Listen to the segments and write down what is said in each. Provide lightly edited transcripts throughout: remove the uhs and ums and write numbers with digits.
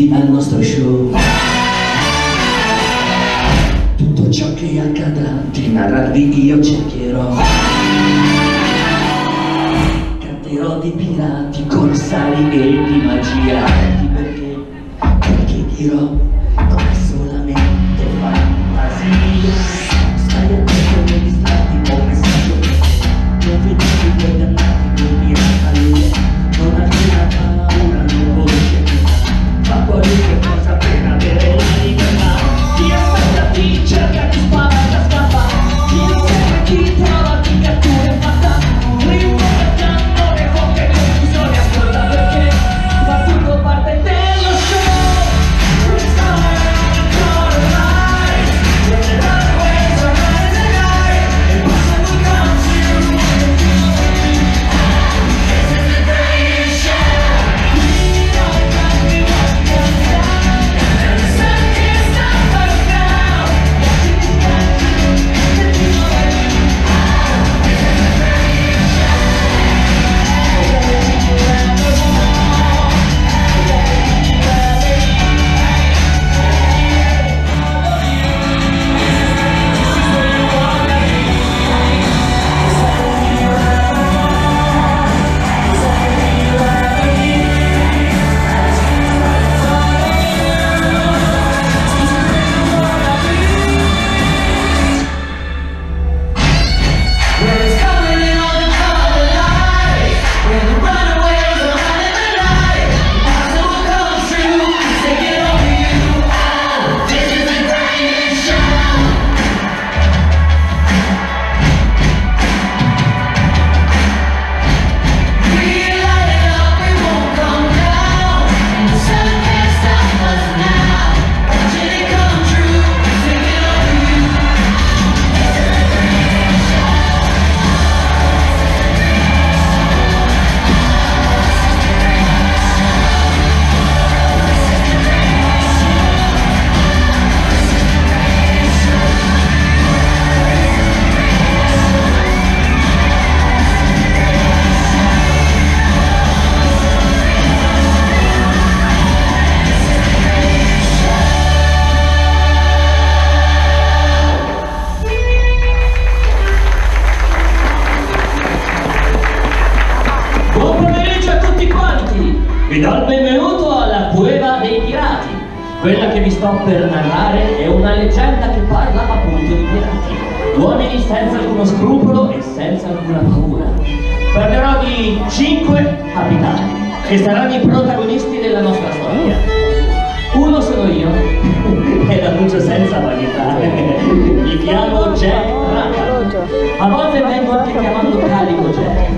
benvenuti al nostro show. Tutto ciò che accadrà di narrarvi io cercherò. Canterò di pirati, corsari e di magia. Perché dirò non è solamente fantasia. Stai attento nei distratti o messaggio. Non vedi più quei dannati dormire a calore. Non alcuna paura, non voce pietà. Fa qualunque cosa per avere la libertà. Ti aspetta, ti cerca, ti spaventa, scappa. Ti insegue, ti trova, ti cattura e fatta. Rinforzando le poche confusioni, ascolta perché fa tutto parte dello show. It's all right. When the runways are running the night, it possibly comes to you. This is the greatest show. We don't know we won't go down, and the sun can't stop us now. Watching it back to you, and you know that you are. This is the greatest show. Vi do il benvenuto alla Cueva dei Pirati. Quella che vi sto per narrare è una leggenda che parla appunto di pirati. Uomini senza alcuno scrupolo e senza alcuna paura. Parlerò di 5 capitani che saranno i protagonisti della nostra storia. Uno sono io, e l'annuncio senza varietà. Mi chiamo Jack Rackham. A volte vengo anche chiamato Calico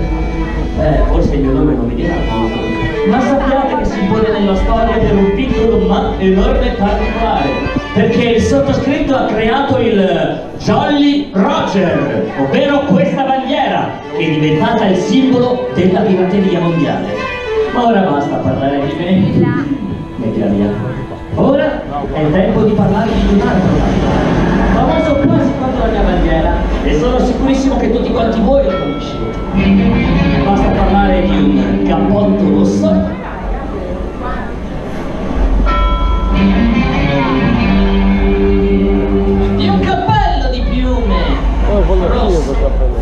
Jack. Forse il mio nome non mi dirà molto, ma sappiate che si pone nella storia per un piccolo ma enorme particolare, perché il sottoscritto ha creato il Jolly Roger, ovvero questa bandiera che è diventata il simbolo della pirateria mondiale. Ma ora basta parlare di me, mettila via. Ora è tempo di parlare di un altro capitano, famoso quasi quanto la mia bandiera, e sono sicurissimo che tutti quanti voi lo conoscete. Basta parlare di un cappotto rosso, di un cappello di piume rosso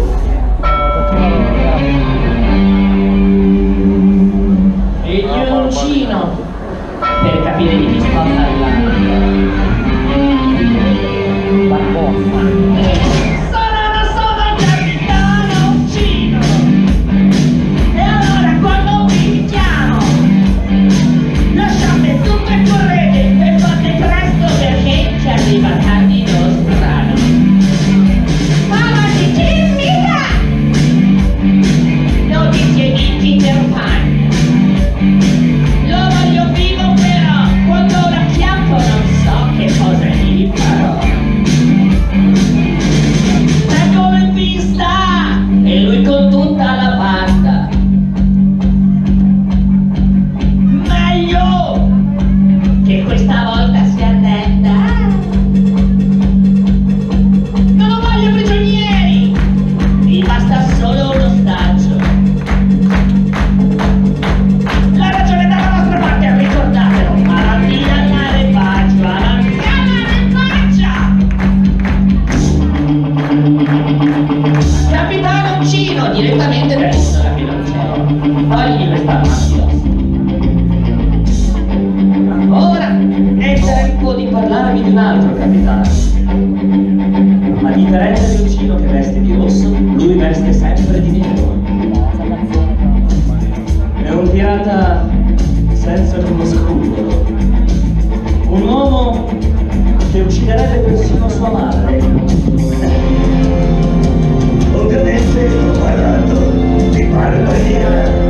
e di un uncino per capire di chi sto parlando. Capitano Uncino, e allora quando mi chiamo capitano. A differenza di Uncino che veste di rosso, lui veste sempre di nero. È un pirata senza uno scrupolo. Un uomo che ucciderebbe persino sua madre. Ovviamente sto parlando di Barbarina.